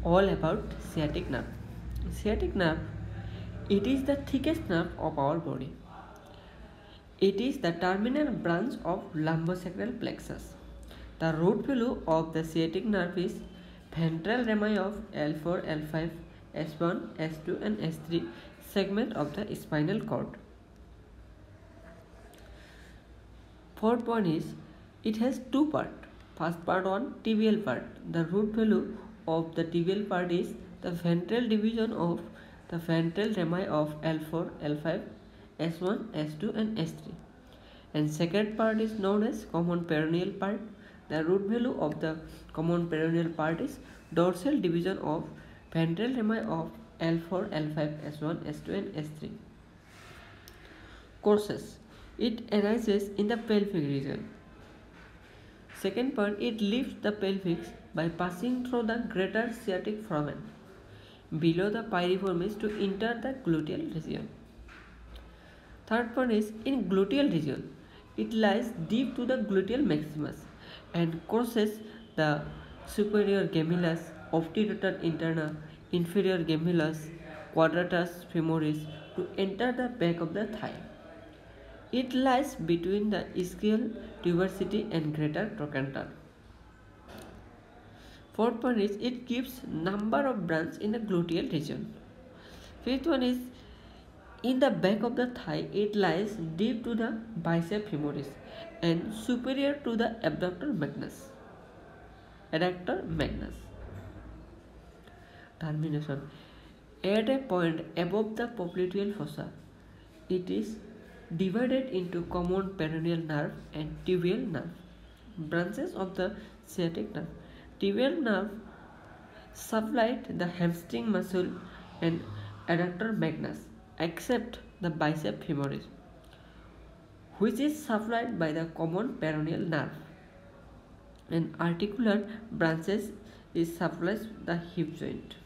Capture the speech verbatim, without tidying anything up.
all about sciatic nerve. Sciatic nerve, it is the thickest nerve of our body. It is the terminal branch of lumbosacral plexus. The root value of the sciatic nerve is ventral rami of L four, L five, S one, S two and S three segment of the spinal cord. Fourth one is, it has two parts. First part one, tibial part. The root value of the tibial part is the ventral division of the ventral rami of L four, L five, S one, S two and S three. And second part is known as common peroneal part. The root value of the common peroneal part is dorsal division of ventral rami of L four, L five, S one, S two and S three. Courses. It arises in the pelvic region. Second point, it lifts the pelvis by passing through the greater sciatic foramen below the piriformis to enter the gluteal region. Third point is, in gluteal region, it lies deep to the gluteal maximus and crosses the superior gemellus, obturator interna, inferior gemellus, quadratus femoris to enter the back of the thigh. It lies between the ischial tuberosity and greater trochanter. Fourth point is, it gives number of branches in the gluteal region. Fifth one is, in the back of the thigh, it lies deep to the bicep femoris and superior to the abductor magnus. Adductor magnus. Termination. At a point above the popliteal fossa, it is divided into common peroneal nerve and tibial nerve. Branches of the sciatic nerve. Tibial nerve supply the hamstring muscle and adductor magnus, except the bicep femoris, which is supplied by the common peroneal nerve. And articular branches is supplies the hip joint.